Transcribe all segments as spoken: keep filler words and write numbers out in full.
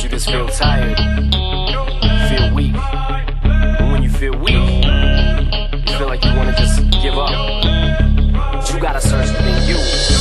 you just feel tired, feel weak. And when you feel weak, you feel like you wanna just give up. But you gotta search within you.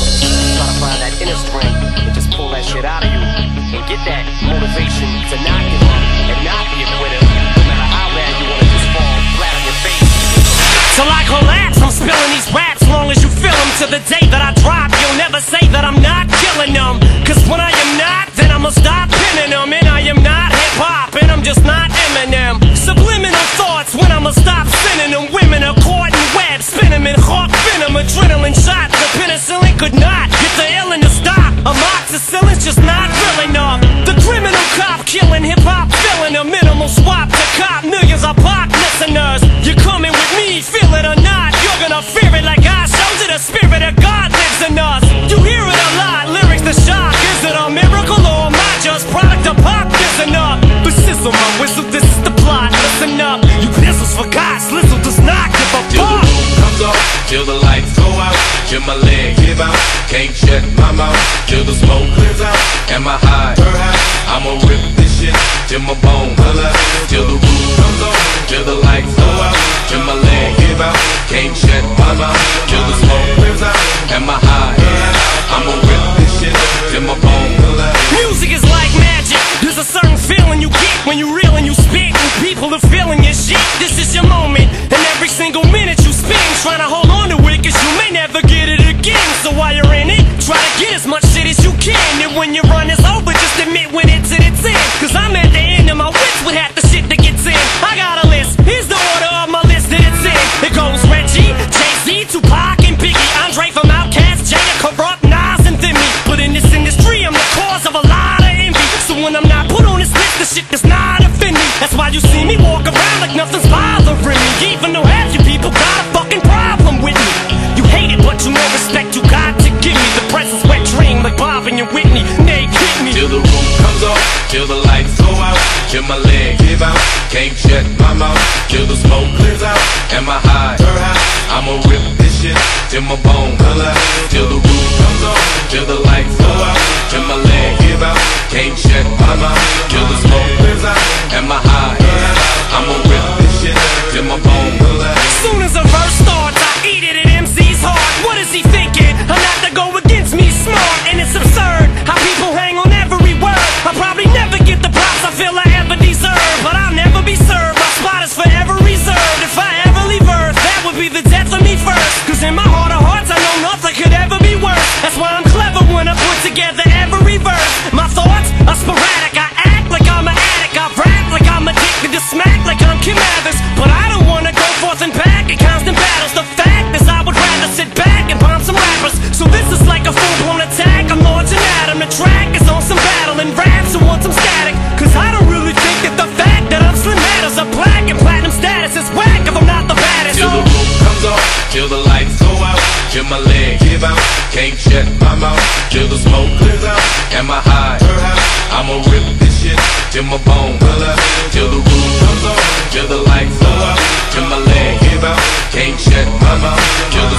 Try to find that inner strength and just pull that shit out of you. And get that motivation to not give up and not be a quitter. No matter how bad you wanna just fall flat on your face. Till I collapse, I'm spilling these raps long as you feel them. To the day that I drop, you'll never say that I'm not killing them. Cause when I am not, then I'ma stop pinning them. And I am not hip-hop, and I'm just not Eminem. Subliminal thoughts when I'ma stop sending them. Women are caught in webs, spin them in hawk venom. Adrenaline shots, the penicillin could not get the illin' to stop. Amoxicillin's just not real enough. The criminal cop killing hip-hop, filling a minimal swap to cop millions of pop listeners. You're coming with me, feel it or not, you're gonna fear it like I showed you. The spirit of God lives in us. You hear it a lot, lyrics to shock. Is it a miracle or am I just product of pop? Listen up, but sizzle my whistle, this is the plot. Listen up, you pistols for God, Slizzle does not give a fuck. Till the roof comes off, till the lights go out, till my legs give out, can't shut my mouth, till the smoke clears out, and my high, I'ma rip this shit till my bones holla. Till the roof comes off, till the lights go out, till my legs give out, can't shut my mouth, till the smoke clears out, and my high, I'ma rip this shit till my bones holla. Music is like magic. There's a certain feeling you get when you reel and you spit, and people are feeling your shit. This is your moment, and every single minute you spend trying to hold on to it, cause you may never get it again. So while you're in it, try to get as much shit as you can. And when your run is over, just admit when it's at its end. Cause I'm at the end of my wits with half the shit that gets in. I got a list, here's the order of my list that it's in. It goes Reggie, Jay-Z, Tupac, and Biggie, Andre from Outkast, Jada, Corrupt, Nas, and Thimmy. But in this industry, I'm the cause of a lot of envy. So when I'm not put on this list, the shit does not offend me. That's why you see me walk around like nothing's bothering me. Even though half you people got a fucking problem with me. You hate it, but you know respect you got to give me. The presence wet dream like Bob and your Whitney. They kick me. Till the roof comes off, till the lights go out, till my legs give out, can't shut my mouth, till the smoke clears out, and my high, I'ma rip this shit till my bones holla. Till the roof comes off, till the lights go out, till my legs give out, can't shut my mouth, till the smoke clears out, and my high, I'ma rip this shit till my bones holla. Soon as a verse starts, I eat it at M C's heart. What is he thinking? I'm not to go against me, smart, and it's absurd how people hang on every word. I'll probably never get the props I feel I ever deserve, but I'll never be served. My spot is forever reserved. If I ever leave Earth, that would be the death of me first. Cause in my heart of hearts, I know nothing could ever be worse. That's why I'm clever when I put together every verse. My thoughts are sporadic. I act like I'm an addict. I rap like I'm addicted to smack like I'm Kim Mathers. But I don't wanna go forth and back in constant battles. The fact is I would rather sit back and bomb some rappers. So this is like a full-blown attack. I'm launching at 'em. The track is on some battle and raps who want some static. Cause I don't really think that the fact that I'm Slim matters. A black and platinum status is whack if I'm not the baddest. Till the roof comes off, till the lights go out, till my legs give out, can't shut my mouth, till the smoke clears out, and my high, I'ma rip this shit till my bones holla. Till the roof comes off, till the lights go out, till my legs give out, can't shut my mouth, till